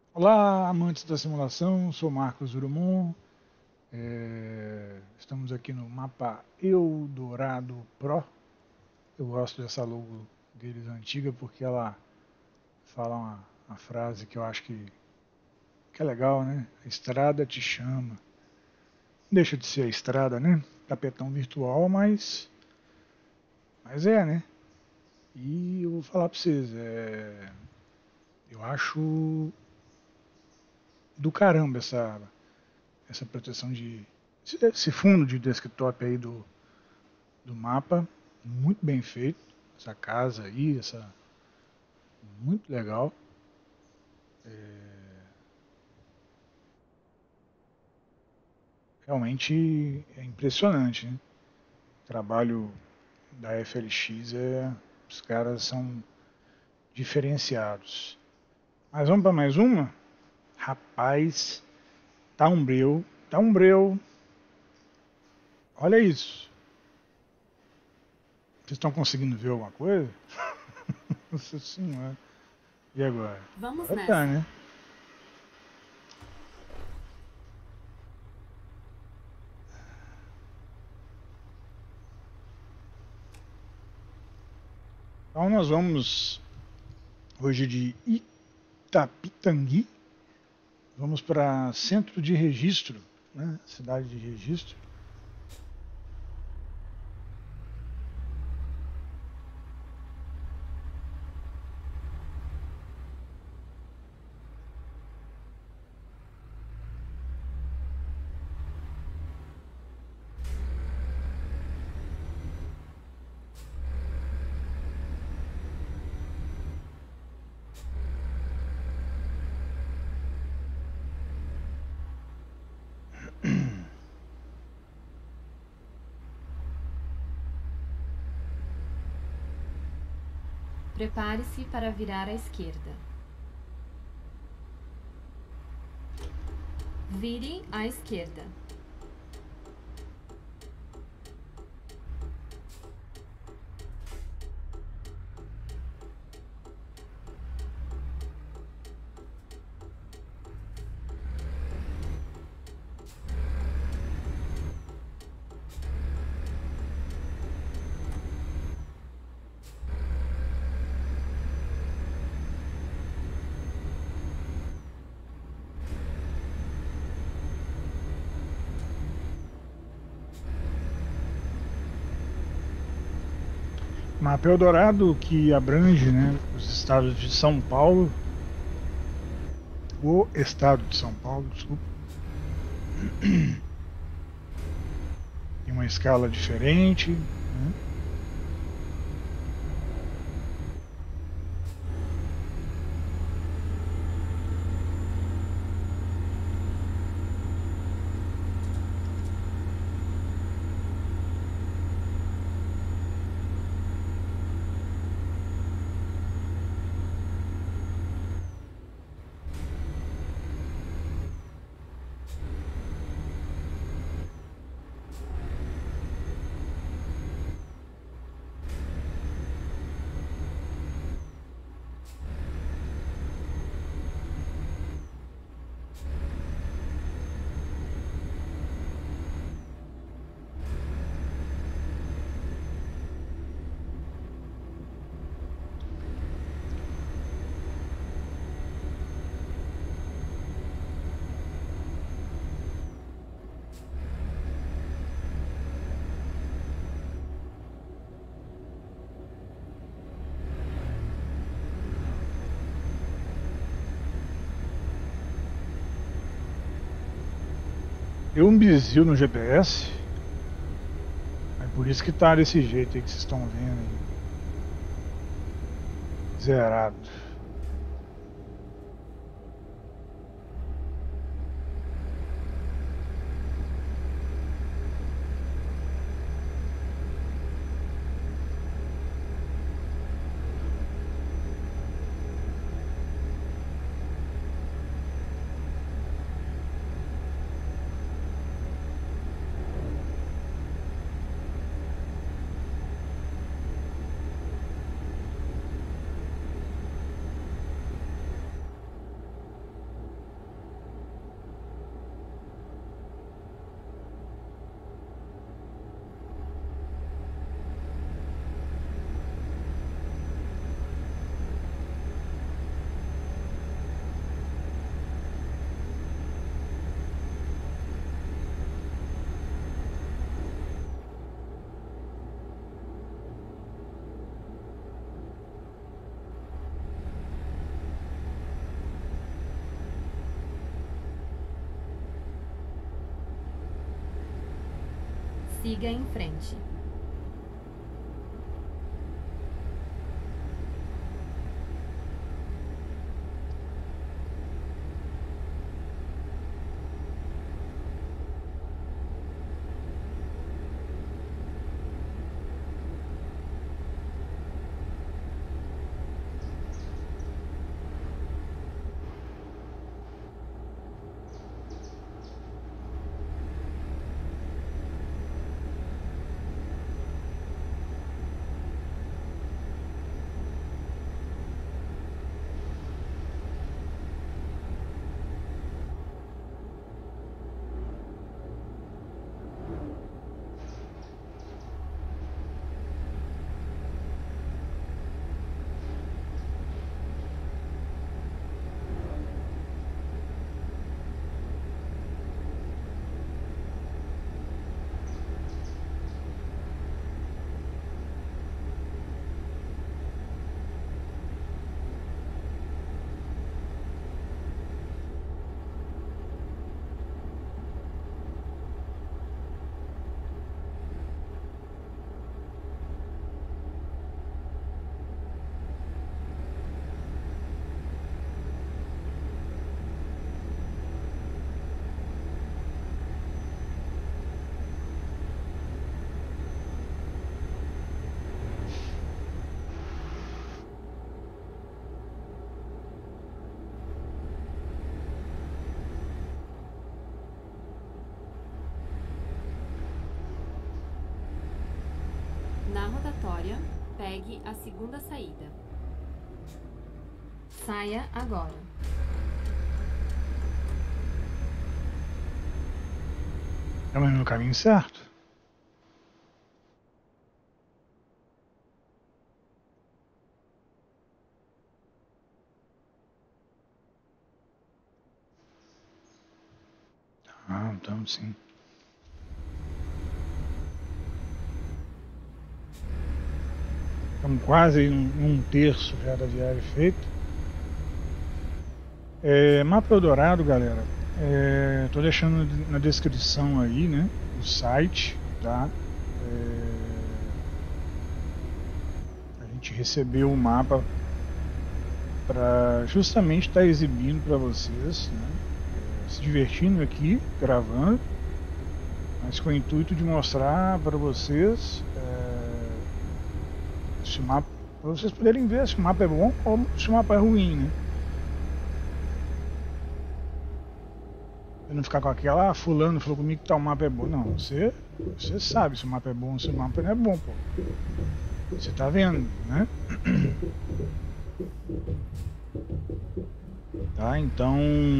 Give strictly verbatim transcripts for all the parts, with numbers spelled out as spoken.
Olá, amantes da simulação, sou Marcos Urumon. É, Estamos aqui no mapa Eldorado Pro. Eu gosto dessa logo deles antiga porque ela fala uma, uma frase que eu acho que, que é legal, né? A estrada te chama. Deixa de ser a estrada, né? Tapetão virtual, mas, mas é, né? E eu vou falar pra vocês, é, eu acho do caramba essa, essa proteção de. Esse fundo de desktop aí do, do mapa, muito bem feito. Essa casa aí, essa muito legal. É, realmente é impressionante, né? O trabalho da F L X é, os caras são diferenciados. Mas vamos para mais uma? Rapaz, tá um breu, tá um breu. Olha isso. Vocês estão conseguindo ver alguma coisa? Nossa senhora. E agora? Vamos Agora tá, nessa. né? Então nós vamos hoje de Itapitangui. Vamos para centro de registro, né? Cidade de registro. Prepare-se para virar à esquerda. Vire à esquerda. Mapa Eldorado que abrange, né, os estados de São Paulo, o estado de São Paulo, desculpa. Tem uma escala diferente, né? Deu um bizil no G P S, é por isso que tá desse jeito aí que vocês estão vendo aí. Zerado. Siga em frente. Na rotatória, pegue a segunda saída. Saia agora. Estamos no caminho certo? Ah, então sim. Estamos quase em um, um terço já da viagem feita. É, Mapa Eldorado, galera. Estou deixando na descrição aí, né, o site, tá? É, a gente recebeu o mapa para justamente estar tá exibindo para vocês, né? É, se divertindo aqui, gravando, mas com o intuito de mostrar para vocês é, se o mapa, para vocês poderem ver se o mapa é bom ou se o mapa é ruim, né? Pra não ficar com aquela, ah, fulano falou comigo que tal mapa é bom. Não, você, você sabe se o mapa é bom ou se o mapa não é bom, pô. Você tá vendo, né? Tá, então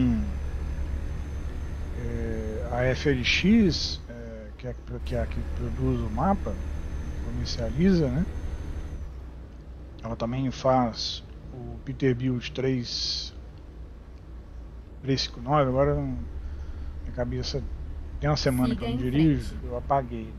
é, a F L X, é, que, é, que é a que produz o mapa, comercializa, né? Ela também faz o Peterbilt três três cinco nove, agora não, minha cabeça tem uma semana Siga que eu não em dirijo, frente. eu apaguei.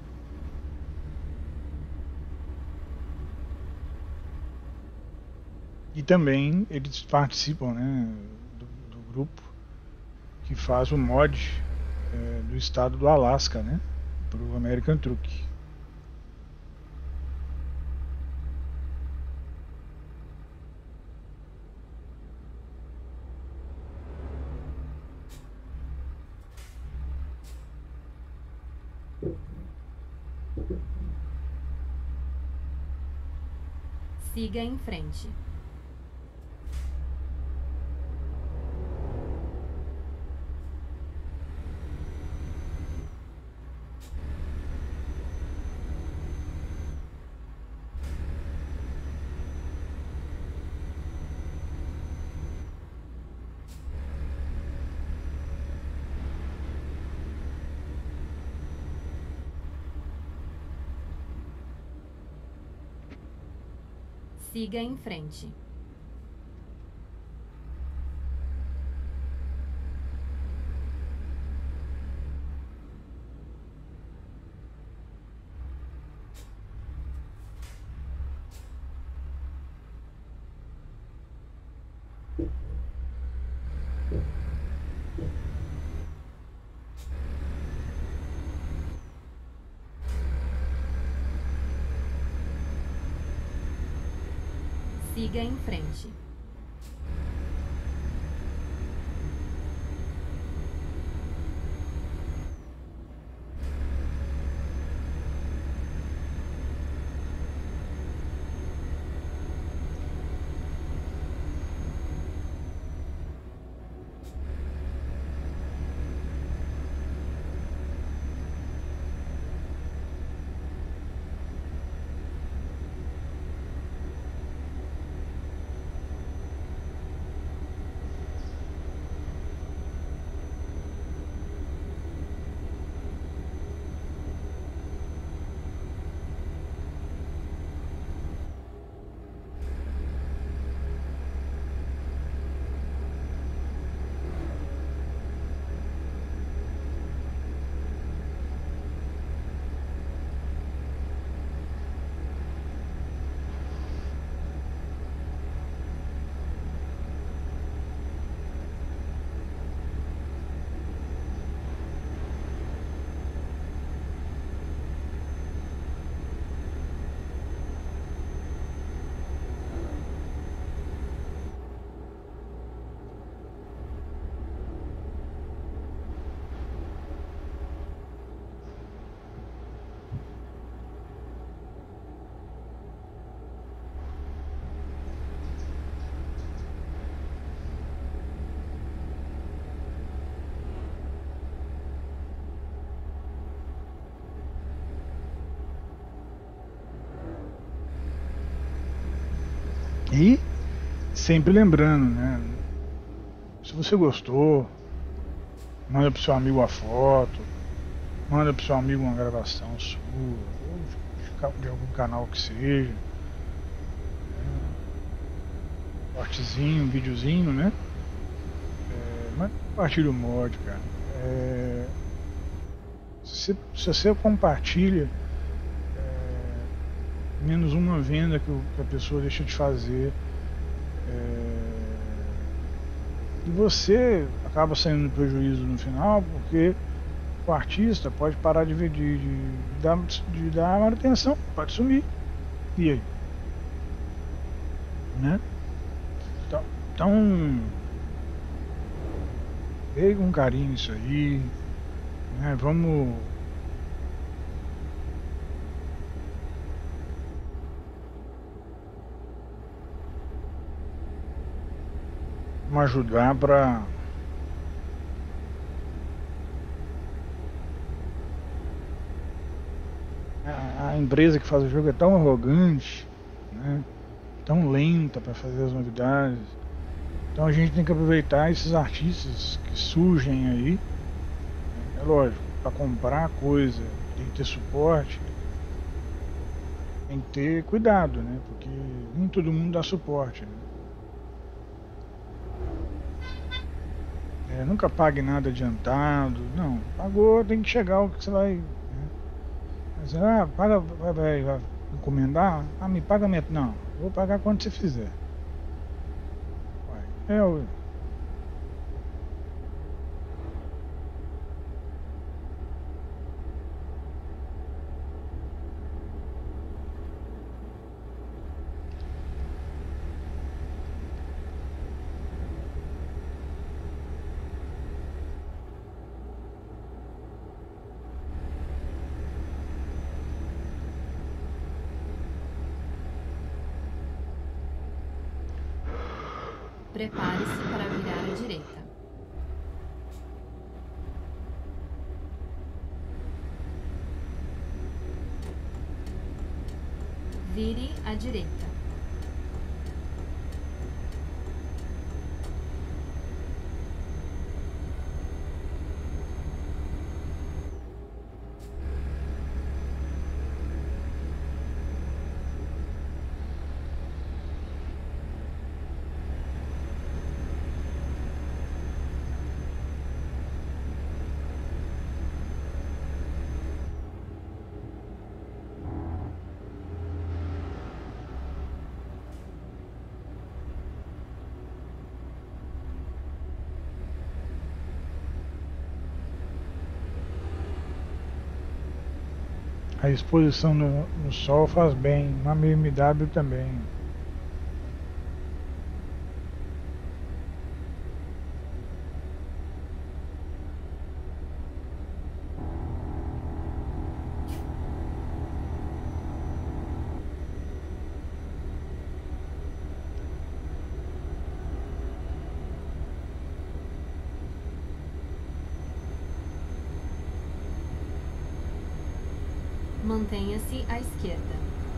E também eles participam, né, do, do grupo que faz o mod é, do estado do Alasca, né, para o American Truck. Siga em frente. Siga em frente. Siga em frente. E sempre lembrando, né? Se você gostou, manda pro seu amigo a foto, manda pro seu amigo uma gravação sua, ou de algum canal que seja. Um cortezinho, um videozinho, né? É, mas compartilha o mod, cara. É, se, se você compartilha, menos uma venda que, o, que a pessoa deixa de fazer, é, e você acaba saindo no prejuízo no final, porque o artista pode parar de, de, de, de, dar, de dar manutenção, pode sumir, e aí? Né? Então, então pegue com carinho isso aí, né? Vamos Vamos ajudar para a, a empresa que faz o jogo é tão arrogante, né? Tão lenta para fazer as novidades. Então a gente tem que aproveitar esses artistas que surgem aí. É lógico, para comprar coisa tem que ter suporte, tem que ter cuidado, né? Porque nem todo mundo dá suporte, né? É, nunca pague nada adiantado. Não, pagou, tem que chegar o que você vai, né? Mas, ah, paga, vai, vai, vai encomendar? Ah, me paga metade. Não, vou pagar quando você fizer. Vai. É, eu... Prepare-se para virar à direita. Vire à direita. A exposição no, no sol faz bem, na B M W também. Mantenha-se à esquerda.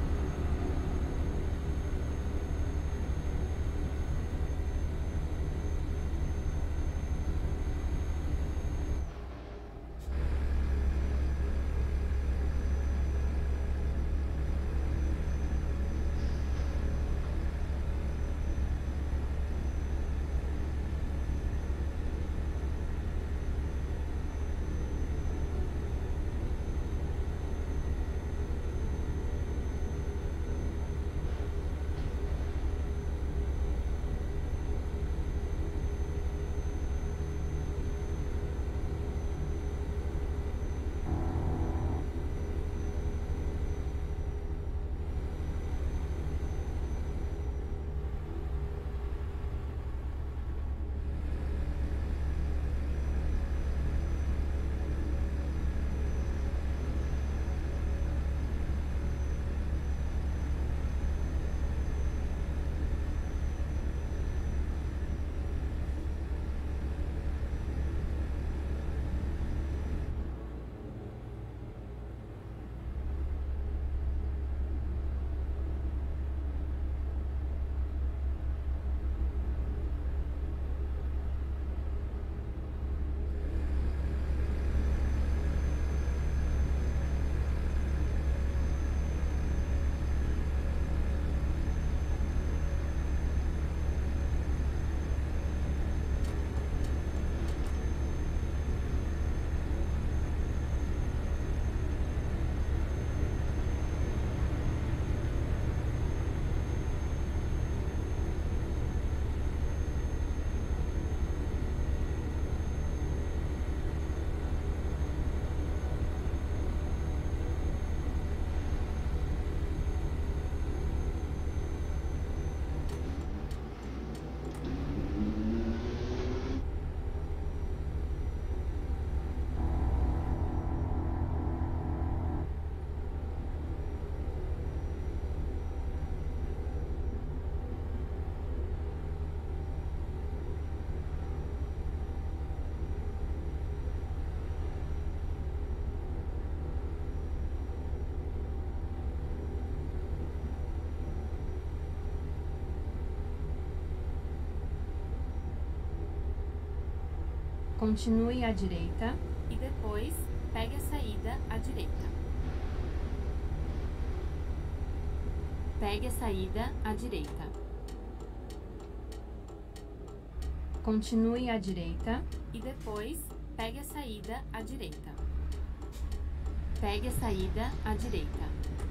Continue à direita e depois pegue a saída à direita. Pegue a saída à direita. Continue à direita e depois pegue a saída à direita. Pegue a saída à direita.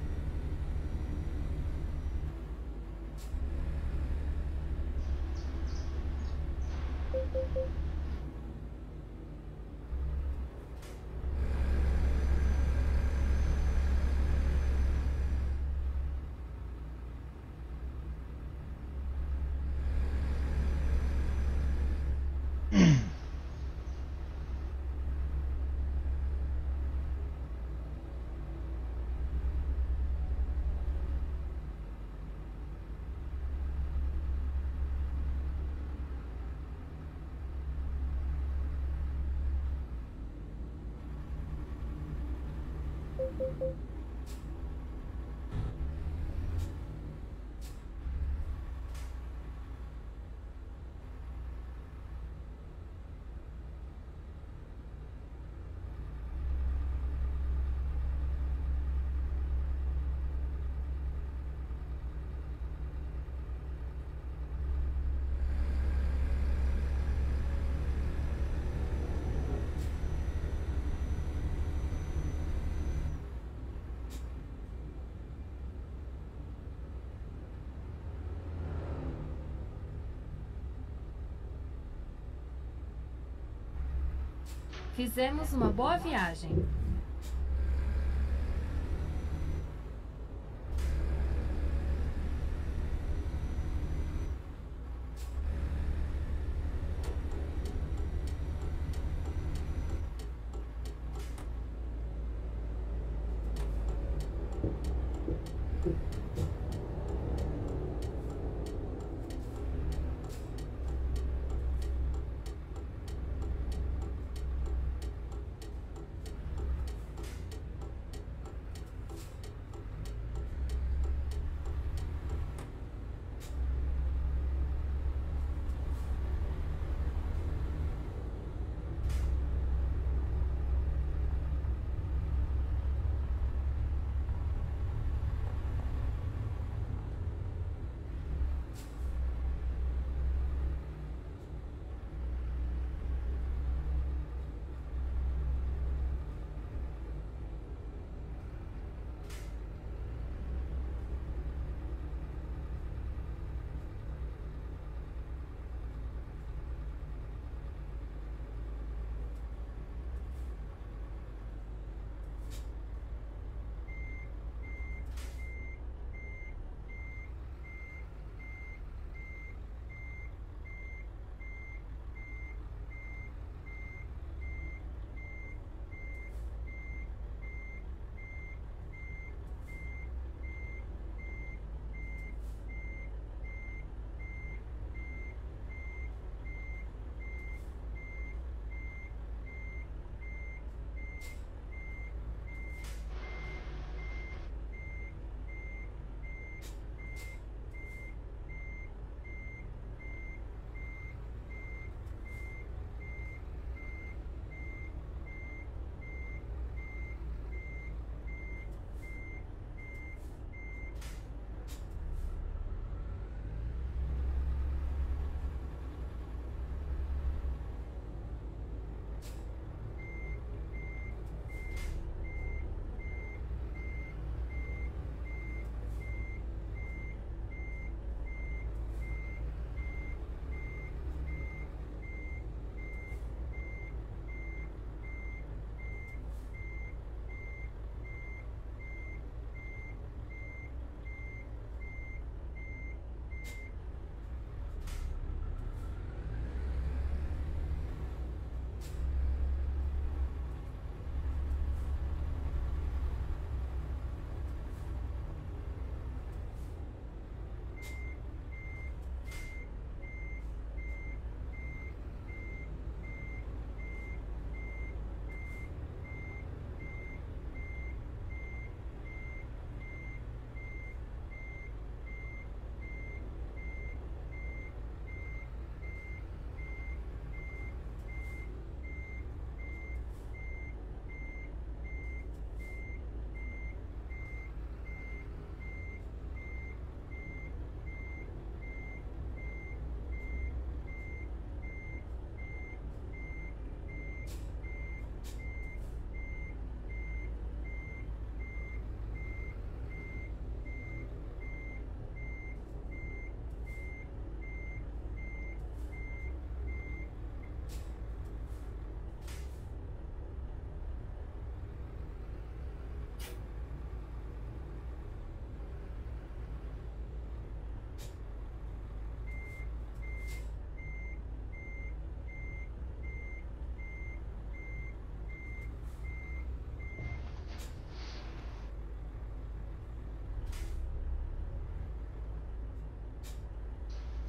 Fizemos uma boa viagem.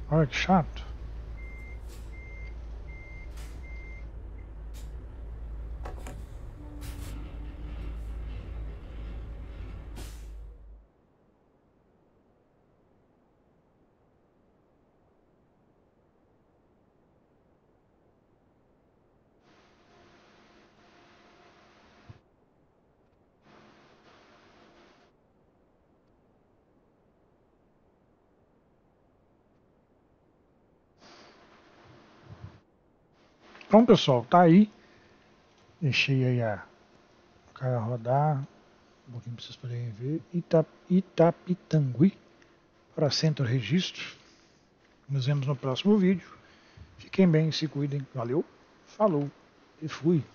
Olha que chato. Então, pessoal, tá aí. Deixei aí a cara rodar. Um pouquinho para vocês poderem ver. Ita, Itapitangui para centro registro. Nos vemos no próximo vídeo. Fiquem bem, se cuidem. Valeu, falou e fui.